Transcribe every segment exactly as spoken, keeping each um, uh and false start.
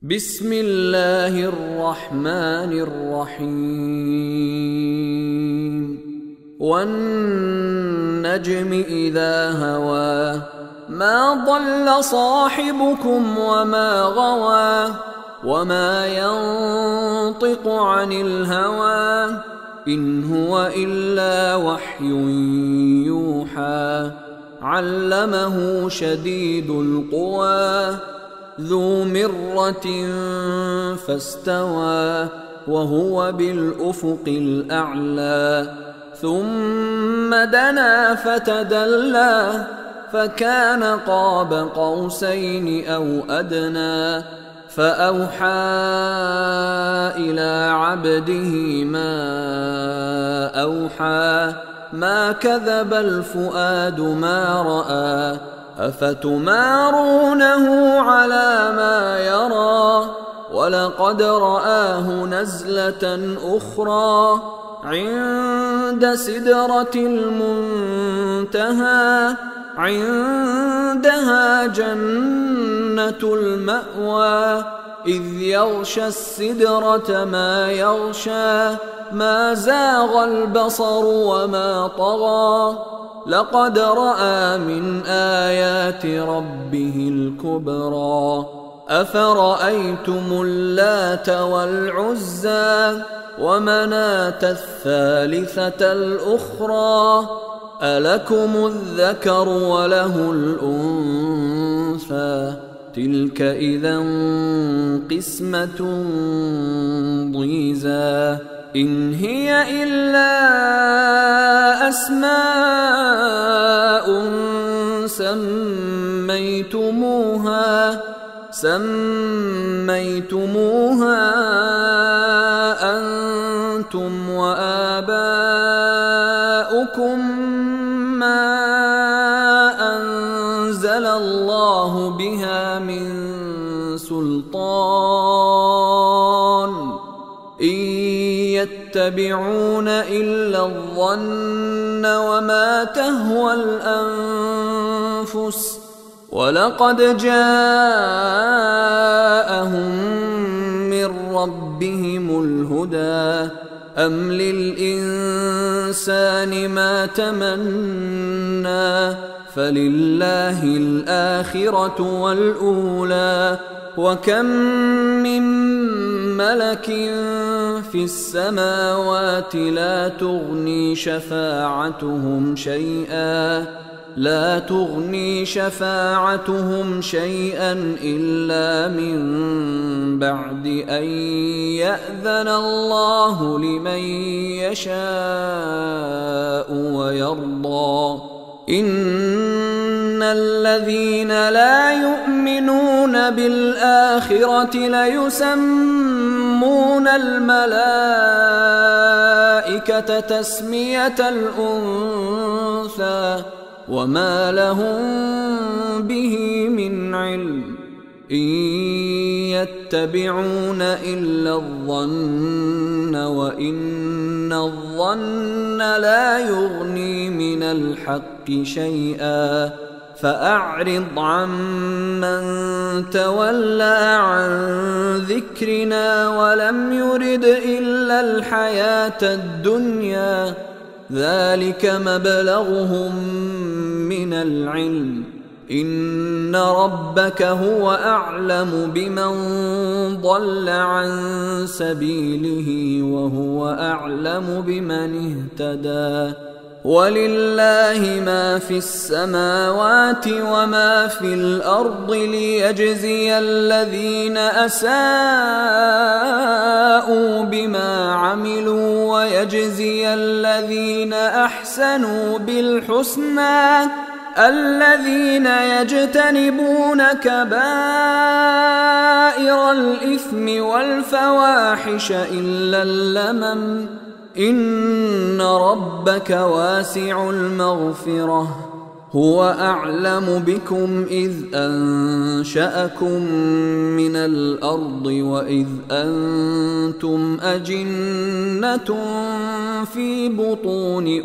بسم الله الرحمن الرحيم والنجم إذا هوى ما ضل صاحبكم وما غوى وما ينطق عن الهوى إن هو إلا وحي يوحى علمه شديد القوى ذو مرة فاستوى وهو بالأفق الأعلى ثم دنا فتدلى فكان قاب قوسين أو أدنى فأوحى إلى عبده ما أوحى ما كذب الفؤاد ما رأى أفتمارونه على ما يرى ولقد رآه نزلة أخرى عند سدرة المنتهى عندها جنة المأوى إذ يغشى السدرة ما يغشى ما زاغ البصر وما طغى لقد رأى من آيات ربه الكبرى أفرأيتم اللات والعزى ومناة الثالثة الأخرى ألكم الذكر وله الأنثى تلك إذا قسمة ضيزى إن هي إلا أسماء سميتموها سميتموها أنتم وآباؤكم ما أنزل الله بها من سلطان إن يتبعون إلا الظن وما تهوى الأنفس ولقد جاءهم من ربهم الهدى أم للإنسان ما تمنى فلله الآخرة والأولى وكم من ملك في السماوات لا تغني شفاعتهم شيئا لا تغني شفاعتهم شيئا إلا من بعد أن يأذن الله لمن يشاء ويرضى إن الذين لا يؤمنون بالآخرة ليسمون الملائكة تسمية الأنثى وما لهم به من علم إن يتبعون إلا الظن وإن الظن لا يغني من الحق شيئا فأعرض عمن تولى عن ذكرنا ولم يرد إلا الحياة الدنيا ذلك مبلغهم من العلم إن ربك هو أعلم بمن ضل عن سبيله وهو أعلم بمن اهتدى ولله ما في السماوات وما في الأرض ليجزي الذين أساءوا بما عملوا ويجزي الذين أحسنوا بالحسنى الذين يجتنبون كبائر الإثم والفواحش إلا اللمم إن ربك واسع المغفرة هو أعلم بكم إذ أنشأكم من الأرض وإذ أنتم أجنة في بطون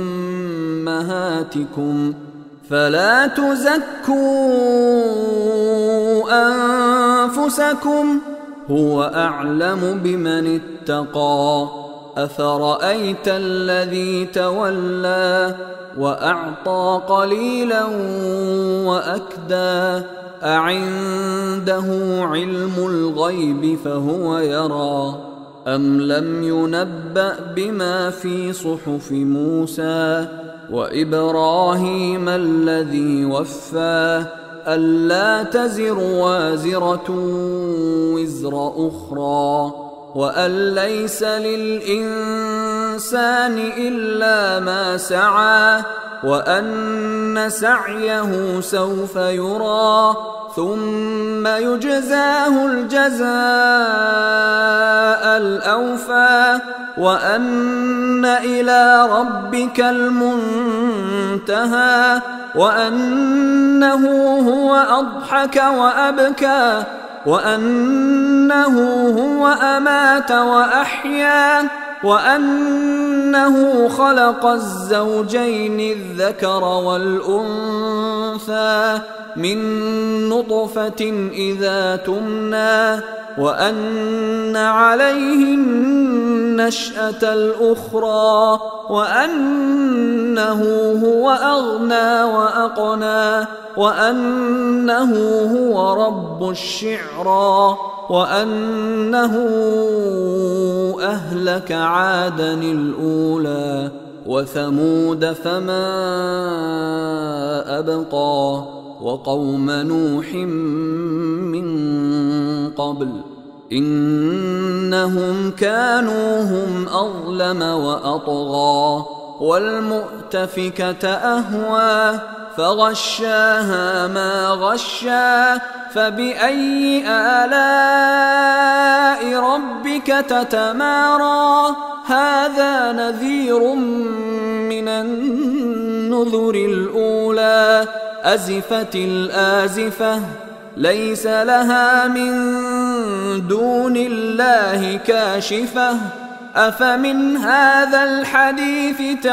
أمهاتكم فلا تزكوا أنفسكم هو أعلم بمن اتقى أفرأيت الذي تولى وأعطى قليلا وأكدى أعنده علم الغيب فهو يرى أم لم ينبأ بما في صحف موسى وإبراهيم الذي وفى ألا تزر وازرة وزر أخرى وأن ليس للإنسان إلا ما سعى وأن سعيه سوف يرى ثم يجزاه الجزاء الأوفى وأن إلى ربك المنتهى وأنه هو أضحك وأبكى وأنه هو أمات وأحيا وأنه خلق الزوجين الذكر والأنثى من نطفة إذا تمنى وأن عليه النشأة الأخرى وأنه هو أغنى وأقنى وأنه هو رب الشعرى وأنه أهلك عادا الأولى وثمود فما أبقى وقوم نوح من قبل إنهم كانوا هم أظلم وأطغى والمؤتفكة أهوى فغشاها ما غشا فبأي آلاء ربك تتمارى هذا نذير من النذر الأولى أزفت الآزفة ليس لها من دون الله كاشفة أفمن هذا الحديث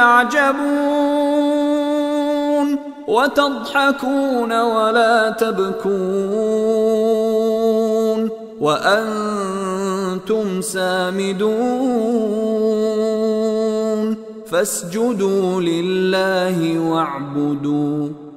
تعجبون وتضحكون ولا تبكون وأنتم سامدون فاسجدوا لله واعبدوا